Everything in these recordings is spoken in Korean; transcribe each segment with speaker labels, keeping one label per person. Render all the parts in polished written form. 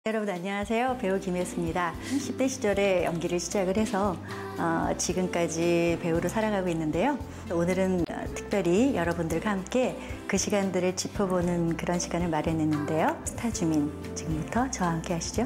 Speaker 1: 여러분 안녕하세요. 배우 김혜수입니다. 10대 시절에 연기를 시작을 해서 지금까지 배우로 살아가고 있는데요. 오늘은 특별히 여러분들과 함께 그 시간들을 짚어보는 그런 시간을 마련했는데요. 스타 주민, 지금부터 저와 함께 하시죠.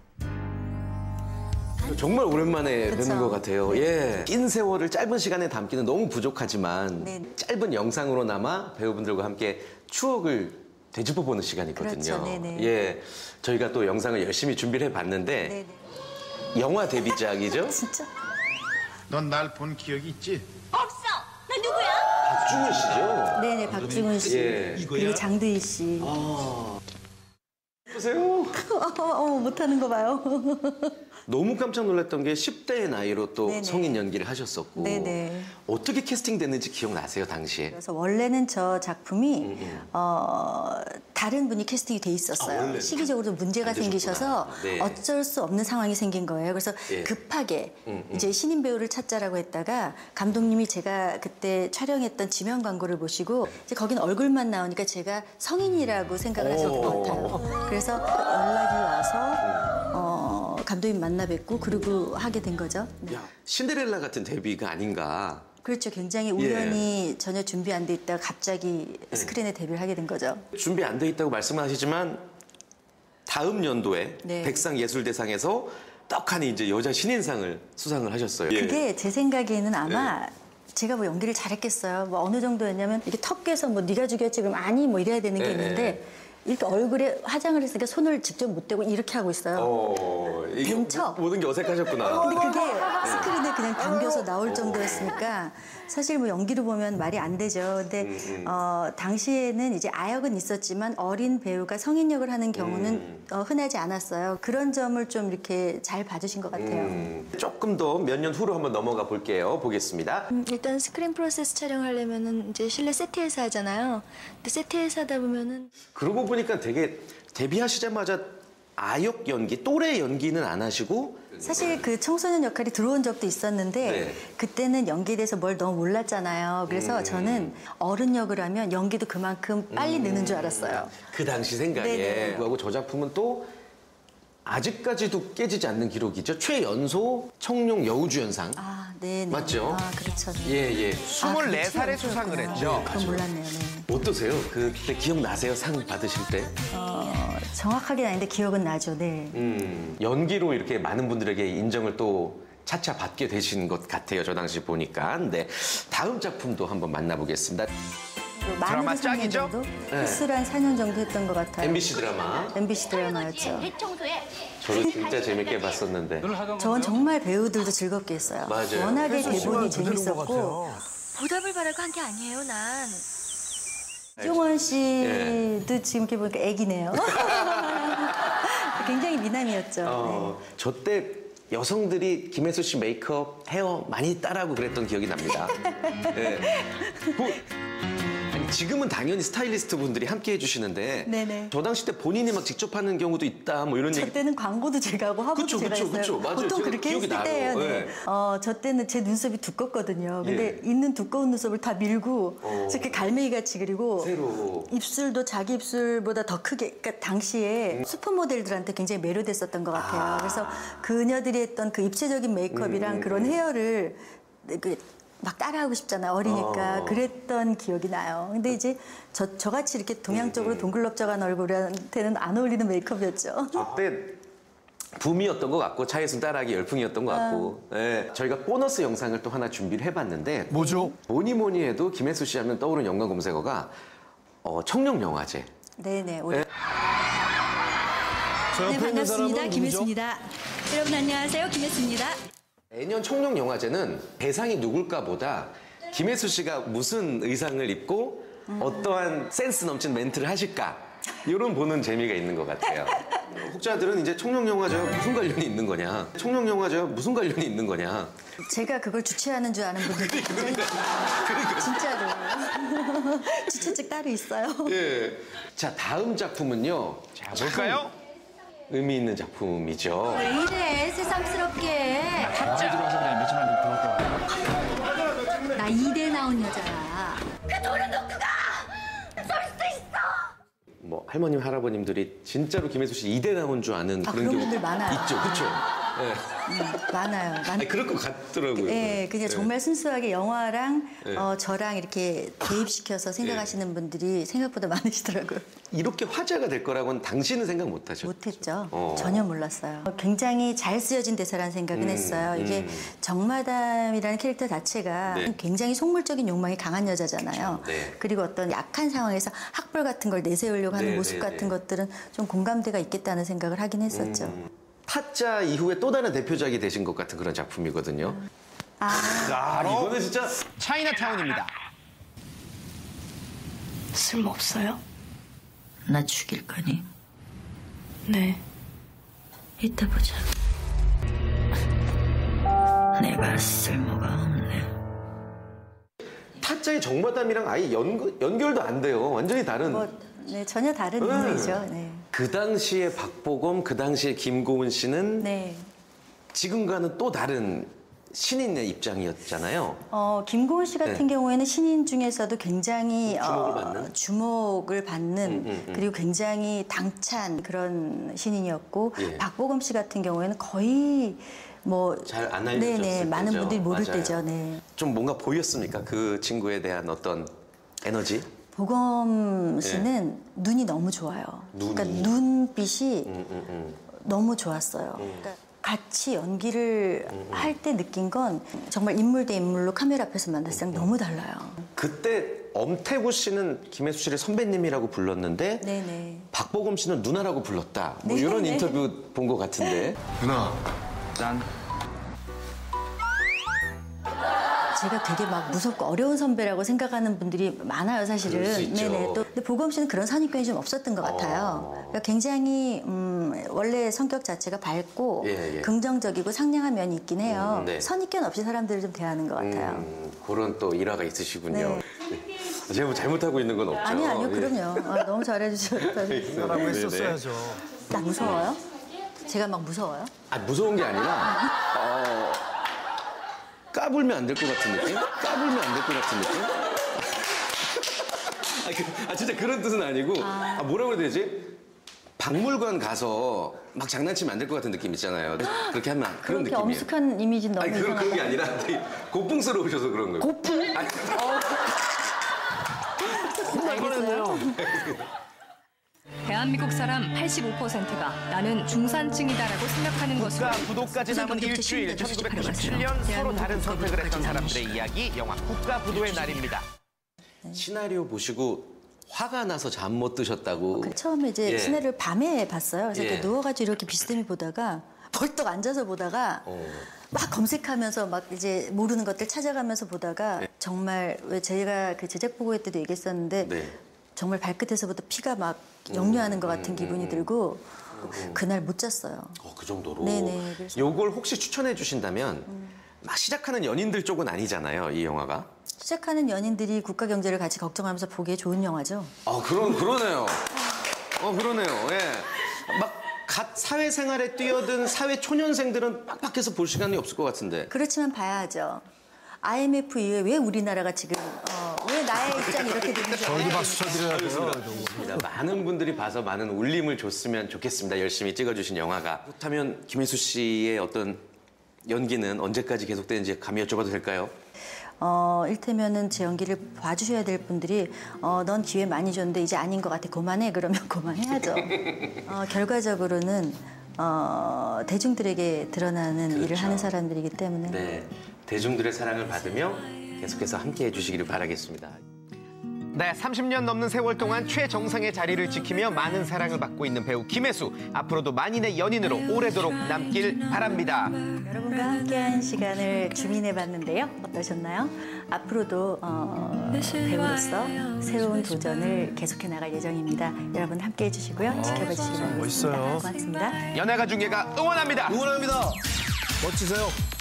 Speaker 2: 정말 오랜만에
Speaker 1: 그쵸?
Speaker 2: 뵙는 것 같아요.
Speaker 1: 네.
Speaker 2: 예. 긴 세월을 짧은 시간에 담기는 너무 부족하지만
Speaker 1: 네.
Speaker 2: 짧은 영상으로나마 배우분들과 함께 추억을 되짚어보는 시간이거든요.
Speaker 1: 그렇죠. 네네.
Speaker 2: 예. 저희가 또 영상을 열심히 준비를 해봤는데
Speaker 1: 네네.
Speaker 2: 영화 데뷔작이죠?
Speaker 1: 진짜?
Speaker 3: 넌 날 본 기억이 있지?
Speaker 4: 없어! 너 누구야?
Speaker 2: 박중훈 씨죠?
Speaker 1: 네네, 박중훈 씨.
Speaker 2: 예.
Speaker 1: 그리고 장두희 씨.
Speaker 2: 보세요.
Speaker 1: 못하는 거 봐요.
Speaker 2: 너무 깜짝 놀랐던 게 10대의 나이로 또
Speaker 1: 네네.
Speaker 2: 성인 연기를 하셨었고
Speaker 1: 네네.
Speaker 2: 어떻게 캐스팅됐는지 기억나세요, 당시에?
Speaker 1: 그래서 원래는 저 작품이 다른 분이 캐스팅이 돼 있었어요.
Speaker 2: 원래는?
Speaker 1: 시기적으로 문제가
Speaker 2: 안 되셨구나.
Speaker 1: 생기셔서
Speaker 2: 네.
Speaker 1: 어쩔 수 없는 상황이 생긴 거예요. 그래서
Speaker 2: 예.
Speaker 1: 급하게 이제 신인 배우를 찾자라고 했다가 감독님이 제가 그때 촬영했던 지명 광고를 보시고 이제 거긴 얼굴만 나오니까 제가 성인이라고 생각을 하셨던 것 같아요. 그래서 연락이 와서 감독님 만나 뵙고 그러고 하게 된 거죠. 네.
Speaker 2: 야, 신데렐라 같은 데뷔가 아닌가.
Speaker 1: 그렇죠. 굉장히 우연히 전혀 준비 안 돼 있다가 갑자기 스크린에 데뷔를 하게 된 거죠.
Speaker 2: 준비 안 돼 있다고 말씀하시지만 다음 연도에
Speaker 1: 네.
Speaker 2: 백상예술대상에서 떡하니 이제 여자 신인상을 수상을 하셨어요. 예.
Speaker 1: 그게 제 생각에는 아마 제가 뭐 연기를 잘했겠어요. 뭐 어느 정도였냐면 이렇게 턱 깨서 뭐 네가 죽였지 그럼 아니 뭐 이래야 되는 게 있는데 이렇게 얼굴에 화장을 했으니까 손을 직접 못 대고 이렇게 하고 있어요.
Speaker 2: 이게
Speaker 1: 된 척.
Speaker 2: 모든 게 어색하셨구나.
Speaker 1: 근데 그게 스크린에 그냥 담겨서 나올 정도였으니까 사실 뭐 연기로 보면 말이 안 되죠. 근데 당시에는 이제 아역은 있었지만 어린 배우가 성인 역을 하는 경우는 흔하지 않았어요. 그런 점을 좀 이렇게 잘 봐주신 것 같아요.
Speaker 2: 조금 더 몇 년 후로 한번 넘어가 볼게요. 보겠습니다.
Speaker 5: 일단 스크린 프로세스 촬영하려면은 이제 실내 세트에서 하잖아요. 근데 세트에서 하다 보면은
Speaker 2: 그러고 보니까 되게 데뷔하시자마자 아역 연기, 또래 연기는 안 하시고
Speaker 1: 사실 그 청소년 역할이 들어온 적도 있었는데
Speaker 2: 네.
Speaker 1: 그때는 연기에 대해서 뭘 너무 몰랐잖아요. 그래서 저는 어른 역을 하면 연기도 그만큼 빨리 느는 줄 알았어요.
Speaker 2: 그 당시 생각에
Speaker 1: 네네.
Speaker 2: 그하고 저 작품은 또 아직까지도 깨지지 않는 기록이죠. 최연소 청룡 여우주연상.
Speaker 1: 아, 네, 네.
Speaker 2: 맞죠?
Speaker 1: 아, 그렇죠. 네.
Speaker 2: 예.
Speaker 3: 24살에 수상을 했죠.
Speaker 1: 그건 몰랐네요. 네.
Speaker 2: 어떠세요? 그때 기억나세요? 상 받으실 때?
Speaker 1: 정확하게는 아닌데 기억은 나죠. 네.
Speaker 2: 연기로 이렇게 많은 분들에게 인정을 또 차차 받게 되신 것 같아요. 저 당시 보니까. 네. 다음 작품도 한번 만나보겠습니다.
Speaker 3: 드라마
Speaker 1: 많은 3년
Speaker 3: 짝이죠?
Speaker 1: 정도? 횟수로 한 4년 정도 했던 것 같아요.
Speaker 2: MBC 드라마.
Speaker 1: MBC 드라마였죠.
Speaker 4: 대청소에
Speaker 2: 저도 진짜 재밌게 봤었는데.
Speaker 1: 저건 정말 배우들도 즐겁게 했어요.
Speaker 2: 맞아요.
Speaker 1: 워낙에 대본이 재밌었고
Speaker 5: 보답을 바라고 한 게 아니에요, 난.
Speaker 1: 이종원 씨도
Speaker 2: 예.
Speaker 1: 지금 이렇게 보니까 애기네요. 굉장히 미남이었죠.
Speaker 2: 저 때 여성들이 김혜수 씨 메이크업, 헤어 많이 따라하고 그랬던 기억이 납니다. 네. 아니, 지금은 당연히 스타일리스트 분들이 함께 해주시는데
Speaker 1: 네네.
Speaker 2: 저 당시 때 본인이 막 직접 하는 경우도 있다 뭐 이런
Speaker 1: 저
Speaker 2: 얘기.
Speaker 1: 때는 광고도 제가 하고 화보도
Speaker 2: 그쵸,
Speaker 1: 제가
Speaker 2: 그쵸,
Speaker 1: 했어요.
Speaker 2: 그쵸. 맞아요.
Speaker 1: 보통
Speaker 2: 제가
Speaker 1: 그렇게
Speaker 2: 기억이
Speaker 1: 했을
Speaker 2: 나요.
Speaker 1: 때예요. 네.
Speaker 2: 네.
Speaker 1: 저 때는 제 눈썹이 두껍거든요. 근데 있는 두꺼운 눈썹을 다 밀고 이렇게 갈매기 같이 그리고
Speaker 2: 새로.
Speaker 1: 입술도 자기 입술보다 더 크게. 그러니까 당시에 슈퍼모델들한테 굉장히 매료됐었던 것 같아요. 그래서 그녀들이 했던 그 입체적인 메이크업이랑 그런 헤어를 막 따라하고 싶잖아요. 어리니까. 그랬던 기억이 나요. 근데 이제 저같이 이렇게 동양적으로 동글럽적한 얼굴한테는 안 어울리는 메이크업이었죠.
Speaker 2: 그때 붐이었던 것 같고 차예순 따라하기 열풍이었던 것 같고 네. 저희가 보너스 영상을 또 하나 준비를 해봤는데
Speaker 3: 뭐죠?
Speaker 2: 뭐니 해도 김혜수 씨 하면 떠오르는 연관 검색어가 청룡영화제.
Speaker 1: 네네.
Speaker 6: 네, 반갑습니다. 김혜수입니다. 여러분 안녕하세요. 김혜수입니다.
Speaker 2: 매년 청룡영화제는 대상이 누굴까 보다 김혜수 씨가 무슨 의상을 입고 어떠한 센스 넘치는 멘트를 하실까 이런 보는 재미가 있는 것 같아요. 혹자들은 이제 청룡영화제와 무슨 관련이 있는 거냐, 청룡영화제와 무슨 관련이 있는 거냐.
Speaker 1: 제가 그걸 주최하는 줄 아는 분들도 굉장히 진짜로 주최측 따로 있어요.
Speaker 2: 예. 자, 다음 작품은요.
Speaker 3: 자, 볼까요?
Speaker 2: 의미 있는 작품이죠.
Speaker 4: 왜 이래 세상스럽게. 나 2대 나온 여자야. 그 돈은 놓고 가. 쏠 수도 있어.
Speaker 2: 뭐 할머님, 할아버님들이 진짜로 김혜수 씨 이대 나온 줄 아는
Speaker 1: 아,
Speaker 2: 그런
Speaker 1: 그런
Speaker 2: 경우
Speaker 1: 분들 많아요.
Speaker 2: 있죠, 그렇죠? 네.
Speaker 1: 많아요.
Speaker 2: 아니, 그럴 것 같더라고요.
Speaker 1: 네, 그냥 정말 순수하게 영화랑
Speaker 2: 네.
Speaker 1: 저랑 이렇게 대입시켜서 생각하시는 분들이 생각보다 많으시더라고요.
Speaker 2: 이렇게 화제가 될 거라고는 당신은 생각 못 하셨죠?
Speaker 1: 못했죠. 전혀 몰랐어요. 굉장히 잘 쓰여진 대사라는 생각은 했어요. 이게 정마담이라는 캐릭터 자체가
Speaker 2: 네.
Speaker 1: 굉장히 속물적인 욕망이 강한 여자잖아요.
Speaker 2: 그렇죠. 네.
Speaker 1: 그리고 어떤 약한 상황에서 학벌 같은 걸 내세우려고 하는
Speaker 2: 네,
Speaker 1: 모습
Speaker 2: 네,
Speaker 1: 같은
Speaker 2: 네.
Speaker 1: 것들은 좀 공감대가 있겠다는 생각을 하긴 했었죠.
Speaker 2: 타짜 이후에 또 다른 대표작이 되신 것 같은 그런 작품이거든요. 아, 이거는 진짜
Speaker 3: 차이나타운입니다.
Speaker 5: 쓸모 없어요?
Speaker 6: 나 죽일 거니?
Speaker 5: 네.
Speaker 6: 이따 보자. 내가 쓸모가 없네.
Speaker 2: 타짜의 정마담이랑 아예 연결도 안 돼요. 완전히 다른.
Speaker 1: 네, 전혀 다른 인물이죠. 네.
Speaker 2: 그 당시에 박보검, 그 당시에 김고은 씨는
Speaker 1: 네.
Speaker 2: 지금과는 또 다른 신인의 입장이었잖아요.
Speaker 1: 김고은 씨 같은
Speaker 2: 네.
Speaker 1: 경우에는 신인 중에서도 굉장히
Speaker 2: 주목을 받는?
Speaker 1: 그리고 굉장히 당찬 그런 신인이었고
Speaker 2: 예.
Speaker 1: 박보검 씨 같은 경우에는 거의 뭐
Speaker 2: 잘 안 알려졌을
Speaker 1: 네네 많은
Speaker 2: 때죠.
Speaker 1: 분들이 모를
Speaker 2: 맞아요.
Speaker 1: 때죠. 네.
Speaker 2: 좀 뭔가 보였습니까? 그 친구에 대한 어떤 에너지?
Speaker 1: 보검 씨는 눈이 너무 좋아요.
Speaker 2: 눈이?
Speaker 1: 그러니까 눈빛이 너무 좋았어요. 그러니까 같이 연기를 할 때 느낀 건 정말 인물 대 인물로 카메라 앞에서 만났을 때랑 너무 달라요.
Speaker 2: 그때 엄태구 씨는 김혜수 씨를 선배님이라고 불렀는데
Speaker 1: 네네.
Speaker 2: 박보검 씨는 누나라고 불렀다. 뭐
Speaker 1: 네,
Speaker 2: 이런
Speaker 1: 네.
Speaker 2: 인터뷰 본 것 같은데.
Speaker 3: 누나, 난
Speaker 1: 제가 되게 막 무섭고 어려운 선배라고 생각하는 분들이 많아요, 사실은.
Speaker 2: 그럴 수 있죠.
Speaker 1: 네네. 또 근데 보검 씨는 그런 선입견이 좀 없었던 것 같아요. 그러니까 굉장히 원래 성격 자체가 밝고
Speaker 2: 예, 예.
Speaker 1: 긍정적이고 상냥한 면이 있긴 해요.
Speaker 2: 네.
Speaker 1: 선입견 없이 사람들을 좀 대하는 것 같아요.
Speaker 2: 그런 또 일화가 있으시군요.
Speaker 1: 네.
Speaker 2: 제가 뭐 잘못하고 있는 건 없죠.
Speaker 1: 아니요,
Speaker 2: 예.
Speaker 1: 그럼요. 너무 잘해주셨어요.
Speaker 3: 라고
Speaker 2: 네네.
Speaker 3: 했었어야죠.
Speaker 1: 나 무서워요? 제가 막 무서워요?
Speaker 2: 아, 무서운 게 아니라 까불면 안 될 것 같은 느낌? 까불면 안 될 것 같은 느낌? 진짜 그런 뜻은 아니고 뭐라고 해야 되지? 박물관 가서 막 장난치면 안 될 것 같은 느낌 있잖아요. 그렇게 하면 그런
Speaker 1: 그렇게
Speaker 2: 느낌이에요.
Speaker 1: 엄숙한 이미지는 너무
Speaker 2: 아니 그런 게
Speaker 1: 이상하다.
Speaker 2: 아니라 되게 고풍스러우셔서 그런 거예요.
Speaker 1: 고풍?
Speaker 2: 아니,
Speaker 1: 알겠어요.
Speaker 7: 대한민국 사람 85%가 나는 중산층이다라고 생각하는 것으로
Speaker 3: 국가 부도까지 남은 일주일, 1997년 서로 다른 선택을 했던 사람들의 이야기, 영화 국가 부도의 날입니다.
Speaker 2: 시나리오 보시고 화가 나서 잠 못 드셨다고.
Speaker 1: 처음에 이제
Speaker 2: 예.
Speaker 1: 시나리오를 밤에 봤어요. 그래서
Speaker 2: 예.
Speaker 1: 이렇게 누워가지고 이렇게 비스듬히 보다가 벌떡 앉아서 보다가 막 검색하면서 막 이제 모르는 것들 찾아가면서 보다가 정말 왜 제가 그 제작 보고회 때도 얘기했었는데
Speaker 2: 네.
Speaker 1: 정말 발끝에서부터 피가 막 역류하는 것 같은 기분이 들고 그날 못 잤어요.
Speaker 2: 그 정도로.
Speaker 1: 네네, 그래서-
Speaker 2: 요걸 혹시 추천해 주신다면 막 시작하는 연인들 쪽은 아니잖아요, 이 영화가.
Speaker 1: 시작하는 연인들이 국가 경제를 같이 걱정하면서 보기에 좋은 영화죠.
Speaker 2: 그러네요. 그러네요. 예. 막 갓 사회생활에 뛰어든 사회 초년생들은 빡빡해서 볼 시간이 없을 것 같은데.
Speaker 1: 그렇지만 봐야죠. IMF 이후에 왜 우리나라가 지금 왜 나의 입장이 이렇게 되는지
Speaker 3: 저희도 박수 쳐드려야 돼요.
Speaker 2: 많은 분들이 봐서 많은 울림을 줬으면 좋겠습니다. 열심히 찍어주신 영화가. 그렇다면 김혜수 씨의 어떤 연기는 언제까지 계속되는지 감히 여쭤봐도 될까요?
Speaker 1: 일테면은 제 연기를 봐주셔야 될 분들이 넌 기회 많이 줬는데 이제 아닌 것 같아. 그만해. 그러면 그만해야죠. 결과적으로는 대중들에게 드러나는 일을
Speaker 2: 그렇죠.
Speaker 1: 하는 사람들이기 때문에
Speaker 2: 네. 대중들의 사랑을 받으며 계속해서 함께해 주시기를 바라겠습니다.
Speaker 3: 네, 30년 넘는 세월 동안 최정상의 자리를 지키며 많은 사랑을 받고 있는 배우 김혜수. 앞으로도 만인의 연인으로 오래도록 남길 바랍니다.
Speaker 1: 여러분과 함께한 시간을 주민해봤는데요. 어떠셨나요? 앞으로도 배우로서 새로운 도전을 계속해 나갈 예정입니다. 여러분 함께해 주시고요. 지켜봐 주시기 바랍니다.
Speaker 3: 멋있어요.
Speaker 1: 고맙습니다.
Speaker 3: 연예가 중계가 응원합니다.
Speaker 8: 응원합니다. 멋지세요.